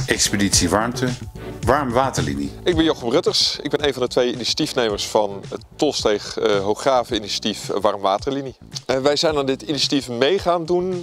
Expeditie Warmte, Warmwaterlinie. Ik ben Jochem Rutters. Ik ben een van de 2 initiatiefnemers van het Tolsteeg Hooggraven initiatief Warmwaterlinie. Wij zijn aan dit initiatief mee gaan doen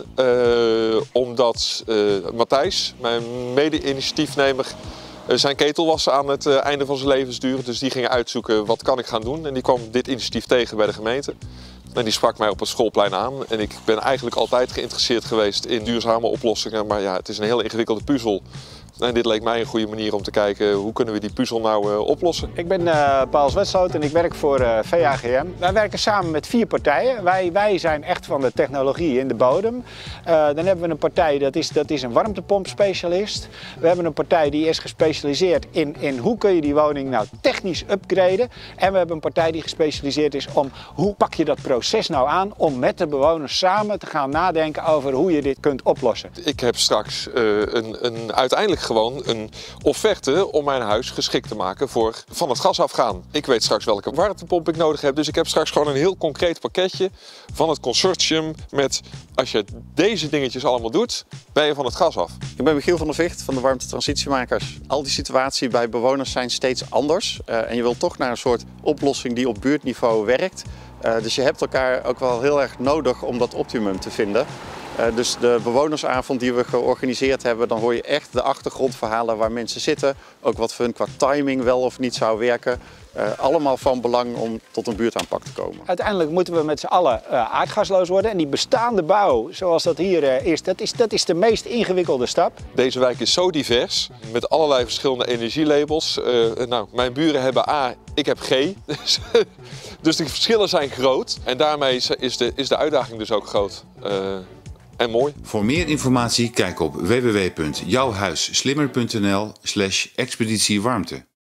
omdat Matthijs, mijn mede-initiatiefnemer, zijn ketel was aan het einde van zijn levensduur. Dus die ging uitzoeken wat kan ik gaan doen. En die kwam dit initiatief tegen bij de gemeente. En die sprak mij op het schoolplein aan. En ik ben eigenlijk altijd geïnteresseerd geweest in duurzame oplossingen. Maar ja, het is een heel ingewikkelde puzzel. En dit leek mij een goede manier om te kijken hoe kunnen we die puzzel nou oplossen. Ik ben Paul Zwetsloot en ik werk voor VAGM. Wij werken samen met 4 partijen. Wij zijn echt van de technologie in de bodem. Dan hebben we een partij, dat is een warmtepompspecialist. We hebben een partij die is gespecialiseerd in hoe kun je die woning nou technisch upgraden. En we hebben een partij die gespecialiseerd is om hoe pak je dat proces nou aan om met de bewoners samen te gaan nadenken over hoe je dit kunt oplossen. Ik heb straks uiteindelijk gewoon een offerte om mijn huis geschikt te maken voor van het gas afgaan. Ik weet straks welke warmtepomp ik nodig heb, dus ik heb straks gewoon een heel concreet pakketje van het consortium met als je deze dingetjes allemaal doet, ben je van het gas af. Ik ben Michiel van der Vicht van de Warmtetransitiemakers. Al die situaties bij bewoners zijn steeds anders en je wilt toch naar een soort oplossing die op buurtniveau werkt. Dus je hebt elkaar ook wel heel erg nodig om dat optimum te vinden. Dus de bewonersavond die we georganiseerd hebben, dan hoor je echt de achtergrondverhalen waar mensen zitten. Ook wat voor hun qua timing wel of niet zou werken. Allemaal van belang om tot een buurtaanpak te komen. Uiteindelijk moeten we met z'n allen aardgasloos worden. En die bestaande bouw, zoals dat hier is, dat is de meest ingewikkelde stap. Deze wijk is zo divers, met allerlei verschillende energielabels. Nou, mijn buren hebben A, ik heb G. Dus de verschillen zijn groot. En daarmee is de uitdaging dus ook groot. En mooi. Voor meer informatie kijk op www.jouwhuisslimmer.nl/expeditiewarmte.